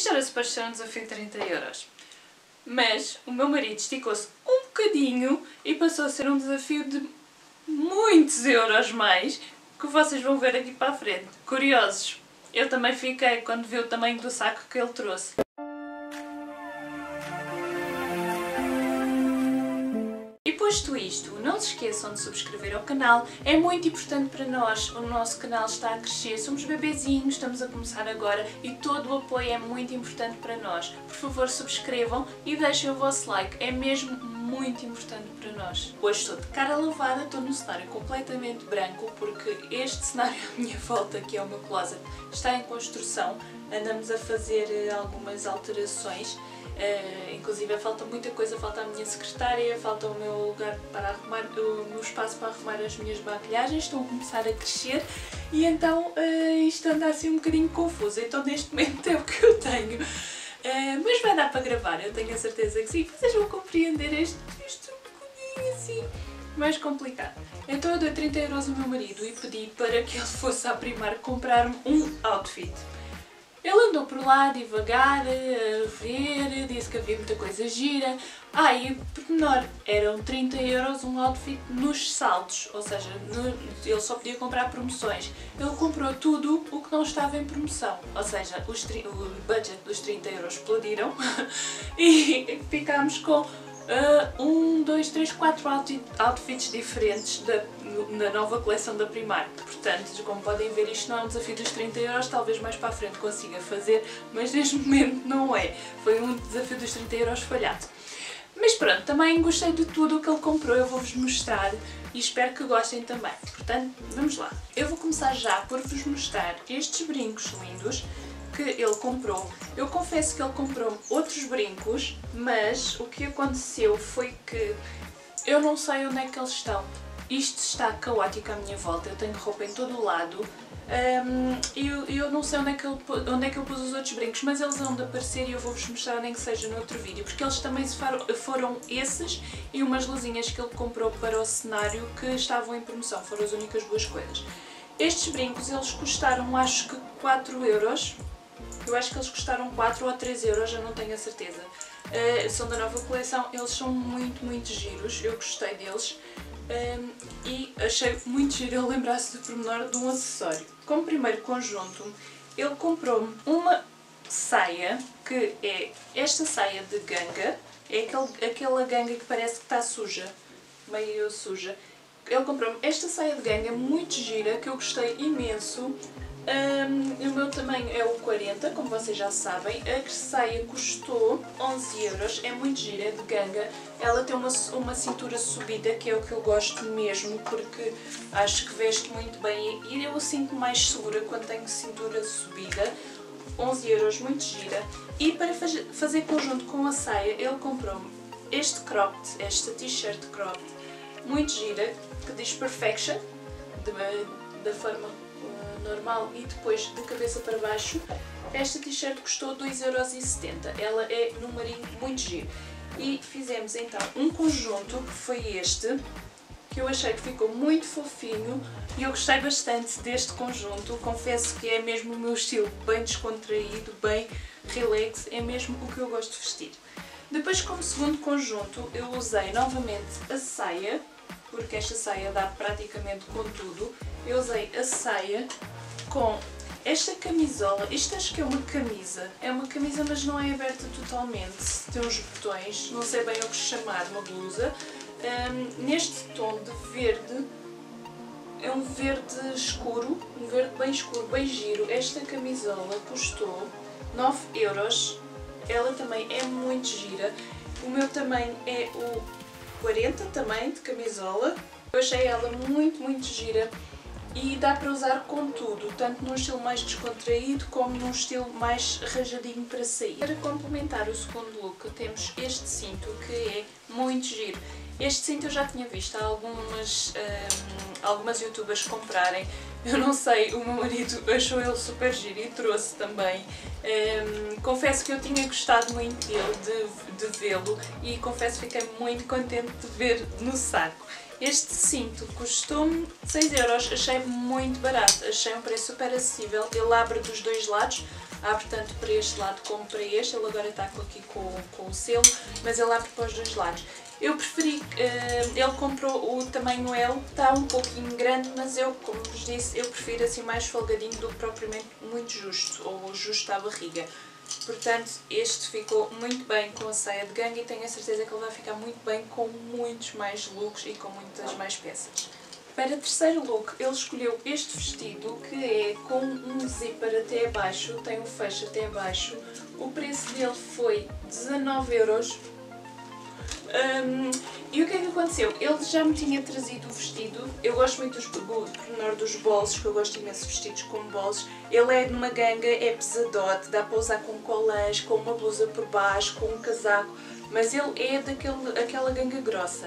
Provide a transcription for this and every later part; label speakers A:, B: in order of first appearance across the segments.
A: Isto era suposto ser um desafio de 30€. Mas o meu marido esticou-se um bocadinho e passou a ser um desafio de muitos euros mais, que vocês vão ver aqui para a frente. Curiosos? Eu também fiquei quando vi o tamanho do saco que ele trouxe. E posto isto, não se esqueçam de subscrever ao canal, é muito importante para nós, o nosso canal está a crescer, somos bebezinhos, estamos a começar agora e todo o apoio é muito importante para nós. Por favor, subscrevam e deixem o vosso like, é mesmo muito importante para nós. Hoje estou de cara lavada, estou num cenário completamente branco porque este cenário à minha volta, que é o meu closet, está em construção, andamos a fazer algumas alterações. Inclusive falta muita coisa, falta a minha secretária, falta o meu lugar para arrumar, o meu espaço para arrumar as minhas maquilhagens, estão a começar a crescer e então isto anda assim um bocadinho confuso, então neste momento é o que eu tenho. Mas vai dar para gravar, eu tenho a certeza que sim, vocês vão compreender este um bocadinho assim mais complicado. Então eu dei 30€ ao meu marido e pedi para que ele fosse à Primark comprar-me um outfit. Ele andou por lá devagar, a ver, disse que havia muita coisa gira. E por menor, eram 30€ um outfit nos saldos, ou seja, ele só podia comprar promoções. Ele comprou tudo o que não estava em promoção, ou seja, o budget dos 30€ explodiram e ficámos com 4 outfits diferentes na nova coleção da Primark. Portanto, como podem ver, isto não é um desafio dos 30€, talvez mais para a frente consiga fazer, mas neste momento não é. Foi um desafio dos 30€ falhado. Mas pronto, também gostei de tudo o que ele comprou, eu vou-vos mostrar e espero que gostem também. Portanto, vamos lá. Eu vou começar já por vos mostrar estes brincos lindos que ele comprou. Eu confesso que ele comprou outros brincos, mas o que aconteceu foi que eu não sei onde é que eles estão. Isto está caótico à minha volta, eu tenho roupa em todo o lado e eu não sei onde é que ele pôs os outros brincos, mas eles vão de aparecer e eu vou-vos mostrar nem que seja no outro vídeo, porque eles também foram esses e umas luzinhas que ele comprou para o cenário que estavam em promoção, foram as únicas duas coisas. Estes brincos eles custaram acho que 4€. Eu acho que eles custaram 4 ou 3€, já não tenho a certeza. São da nova coleção, eles são muito giros, eu gostei deles. E achei muito giro ele lembrar-se do pormenor de um acessório. Como primeiro conjunto, ele comprou-me uma saia, que é esta saia de ganga, é aquela ganga que parece que está suja, meio suja. Ele comprou-me esta saia de ganga muito gira, que eu gostei imenso. O meu tamanho é o 40, como vocês já sabem. A saia custou 11€, é muito gira, é de ganga. Ela tem uma cintura subida, que é o que eu gosto mesmo, porque acho que veste muito bem e eu sinto mais segura quando tenho cintura subida. 11€, muito gira. E para fazer conjunto com a saia, ele comprou-me este cropped, esta t-shirt cropped, muito gira, que diz Perfection, da forma normal e depois de cabeça para baixo. Esta t-shirt custou 2,70€, ela é num marinho muito giro. E fizemos então um conjunto, que foi este, que eu achei que ficou muito fofinho e eu gostei bastante deste conjunto. Confesso que é mesmo o meu estilo, bem descontraído, bem relax, é mesmo o que eu gosto de vestir. Depois, como segundo conjunto, eu usei novamente a saia, porque esta saia dá praticamente com tudo. Eu usei a saia com esta camisola, isto acho que é uma camisa, mas não é aberta totalmente, tem uns botões, não sei bem o que chamar, uma blusa, neste tom de verde, é um verde escuro, um verde bem escuro, bem giro. Esta camisola custou 9€, ela também é muito gira, o meu tamanho é o 40 também de camisola, eu achei ela muito gira. E dá para usar com tudo, tanto num estilo mais descontraído como num estilo mais rajadinho para sair. Para complementar o segundo look temos este cinto, que é muito giro. Este cinto eu já tinha visto algumas youtubers comprarem, eu não sei, o meu marido achou ele super giro e trouxe também. Confesso que eu tinha gostado muito dele, de vê-lo, e confesso que fiquei muito contente de ver no saco. Este cinto custou-me 6€, achei muito barato, achei um preço super acessível, ele abre dos dois lados, abre tanto para este lado como para este. Ele agora está aqui com o selo, mas ele abre para os dois lados. Eu preferi, ele comprou o tamanho L, está um pouquinho grande, mas eu, como vos disse, eu prefiro assim mais folgadinho do que propriamente muito justo, ou justo à barriga. Portanto, este ficou muito bem com a saia de ganga e tenho a certeza que ele vai ficar muito bem com muitos mais looks e com muitas mais peças. Para o terceiro look, ele escolheu este vestido, que é com um zíper até abaixo, tem um fecho até abaixo. O preço dele foi 19€. E o que é que aconteceu? Ele já me tinha trazido o vestido. Eu gosto muito do pormenor dos bolsos, que eu gosto imenso de vestidos com bolsos. Ele é numa ganga, é pesadote, dá para usar com colãs, com uma blusa por baixo, com um casaco, mas ele é daquela ganga grossa.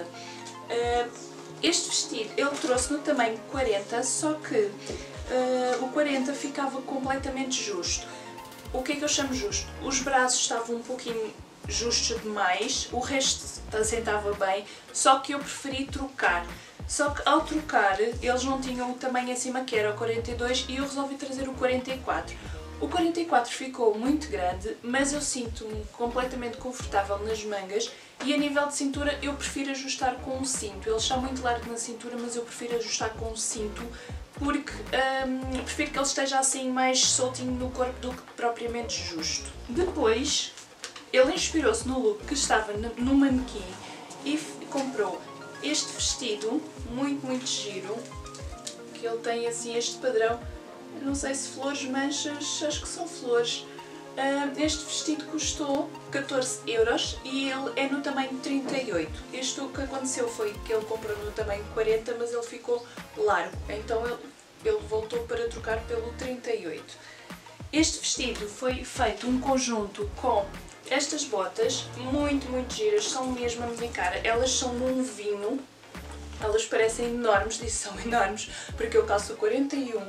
A: Este vestido ele trouxe no tamanho 40, só que o 40 ficava completamente justo. O que é que eu chamo justo? Os braços estavam um pouquinho justos demais, o resto assentava bem, só que eu preferi trocar. Só que ao trocar, eles não tinham o tamanho acima, que era o 42, e eu resolvi trazer o 44. O 44 ficou muito grande, mas eu sinto-me completamente confortável nas mangas, e a nível de cintura eu prefiro ajustar com um cinto. Ele está muito largo na cintura, mas eu prefiro ajustar com um cinto, porque prefiro que ele esteja assim mais soltinho no corpo do que propriamente justo. Depois, ele inspirou-se no look que estava no manequim e comprou este vestido, muito giro, que ele tem assim este padrão, não sei se flores, manchas, acho que são flores. Este vestido custou 14€ e ele é no tamanho 38. Isto o que aconteceu foi que ele comprou no tamanho 40, mas ele ficou largo, então ele voltou para trocar pelo 38. Este vestido foi feito um conjunto com estas botas, muito giras, são mesmo a minha cara. Elas são num vinho, elas parecem enormes, disse são enormes, porque eu calço 41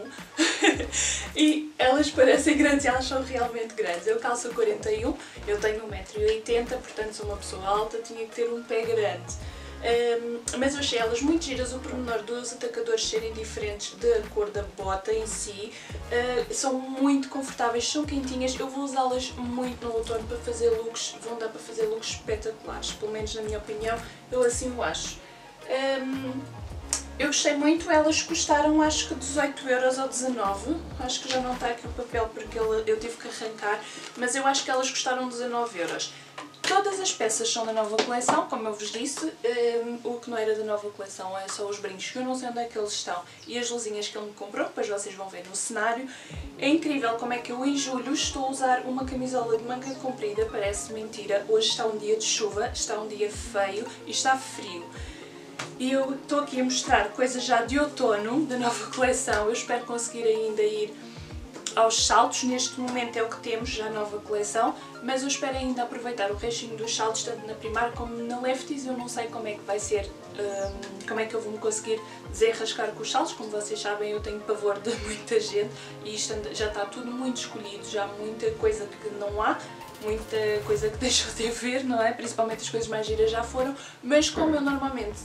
A: e elas parecem grandes e elas são realmente grandes. Eu calço 41, eu tenho 1,80m, portanto sou uma pessoa alta, tinha que ter um pé grande. Mas eu achei elas muito giras, o pormenor dos atacadores serem diferentes da cor da bota em si. São muito confortáveis, são quentinhas, eu vou usá-las muito no outono para fazer looks, vão dar para fazer looks espetaculares, pelo menos na minha opinião, eu assim o acho. Eu gostei muito, elas custaram acho que 18€ ou 19, acho que já não está aqui o papel porque eu tive que arrancar, mas eu acho que elas custaram 19€. Todas as peças são da nova coleção, como eu vos disse. O que não era da nova coleção é só os brincos, que eu não sei onde é que eles estão, e as luzinhas que ele me comprou, depois vocês vão ver no cenário. É incrível como é que eu em julho estou a usar uma camisola de manga comprida, parece mentira. Hoje está um dia de chuva, está um dia feio e está frio. E eu estou aqui a mostrar coisas já de outono, da nova coleção. Eu espero conseguir ainda ir aos saltos, neste momento é o que temos, já a nova coleção, mas eu espero ainda aproveitar o restinho dos saltos, tanto na Primark como na Lefties. Eu não sei como é que vai ser, como é que eu vou me conseguir desenrascar com os saltos. Como vocês sabem, eu tenho pavor de muita gente e isto já está tudo muito escolhido, já há muita coisa que não há, muita coisa que deixou de haver, não é? Principalmente as coisas mais giras já foram, mas como eu normalmente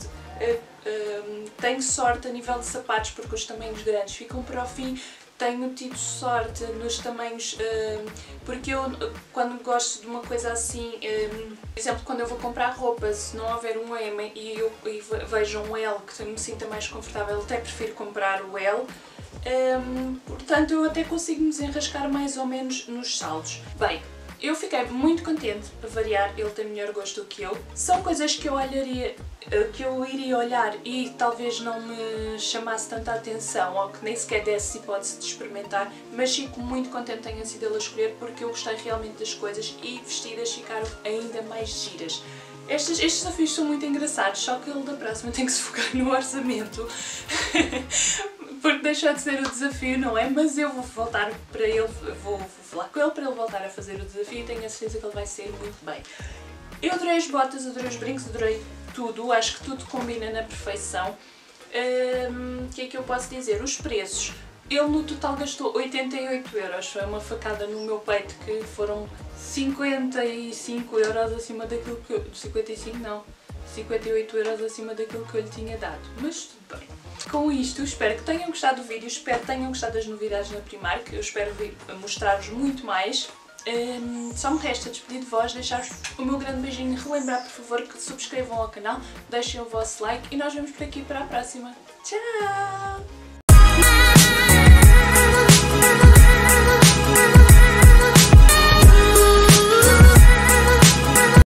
A: tenho sorte a nível de sapatos, porque os tamanhos grandes ficam para o fim, tenho tido sorte nos tamanhos, porque eu quando gosto de uma coisa assim, por exemplo, quando eu vou comprar roupa, se não houver um M e eu vejo um L que me sinta mais confortável, até prefiro comprar o L. Portanto, eu até consigo me desenrascar mais ou menos nos saldos. Bem, eu fiquei muito contente, para variar, ele tem melhor gosto do que eu. São coisas que eu olharia, que eu iria olhar e talvez não me chamasse tanta atenção, ou que nem sequer desse hipótese de experimentar, mas fico muito contente que tenha sido ele a escolher, porque eu gostei realmente das coisas e vestidas ficaram ainda mais giras. Estes desafios são muito engraçados, só que ele da próxima tem que se focar no orçamento. Porque deixou de ser o desafio, não é? Mas eu vou voltar para ele, vou falar com ele para ele voltar a fazer o desafio e tenho a certeza que ele vai sair muito bem. Eu adorei as botas, adorei os brincos, adorei tudo, acho que tudo combina na perfeição. O que é que eu posso dizer? Os preços. Ele no total gastou 88€, foi uma facada no meu peito, que foram 55€ acima daquilo que eu... 55 não, 58€ acima daquilo que eu lhe tinha dado, mas tudo bem. com isto, espero que tenham gostado do vídeo, espero que tenham gostado das novidades na Primark, eu espero vir mostrar-vos muito mais. Só me resta despedir de vós, deixar-vos o meu grande beijinho, relembrar por favor que subscrevam ao canal, deixem o vosso like e nós vemos por aqui para a próxima. Tchau!